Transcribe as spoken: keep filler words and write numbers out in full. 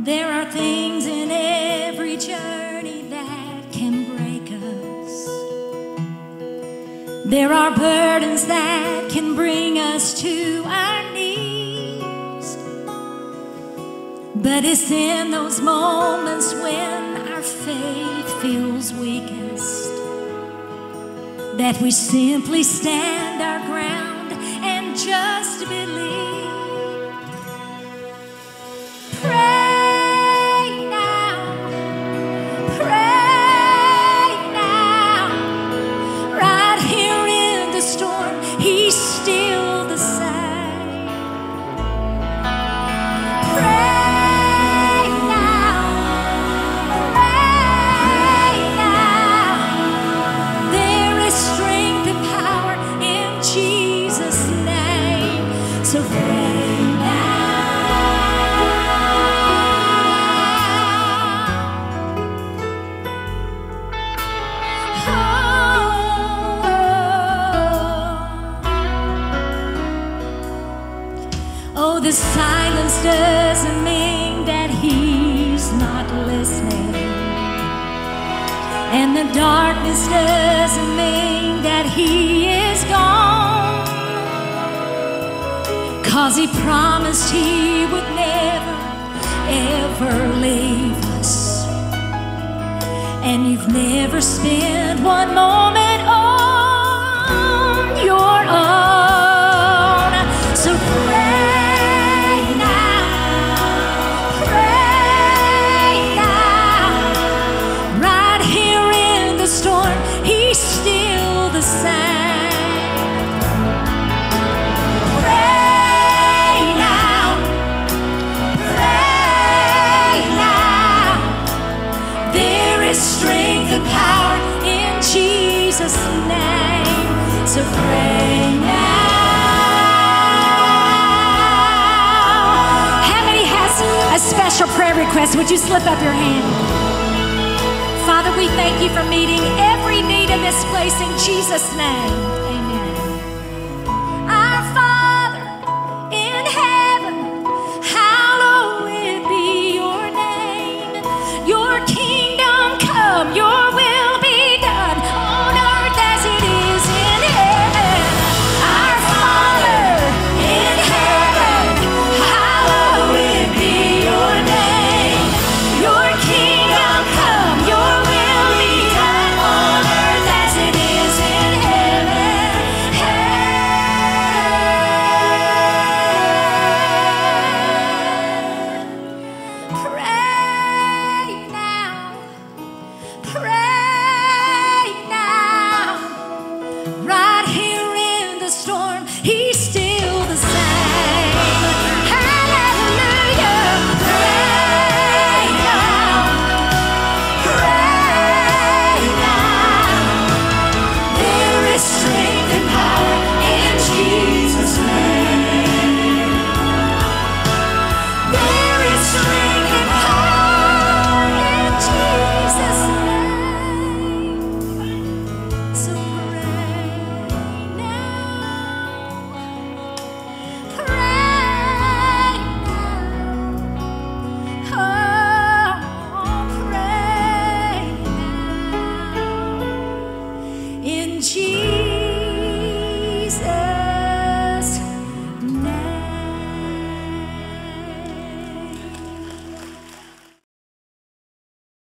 There are things in every journey that can break us. There are burdens that can bring us to our knees. But it's in those moments when our faith feels weakest that we simply stand our ground and just believe. Pray now, pray now. Right here in the storm, He's still the same. Pray now, pray now. There is strength and power in Jesus' name. So pray now. Oh, the silence doesn't mean that He's not listening, and the darkness doesn't mean that He is gone, 'cause He promised He would never, ever leave us. And you've never spent one moment on your own. So pray now, pray now. Right here in the storm, He's still the same. Pray now, pray now. There is strength and power in Jesus' name. So pray now. How many has a special prayer request? Would you slip up your hand? Father, we thank You for meeting every need in this place in Jesus' name.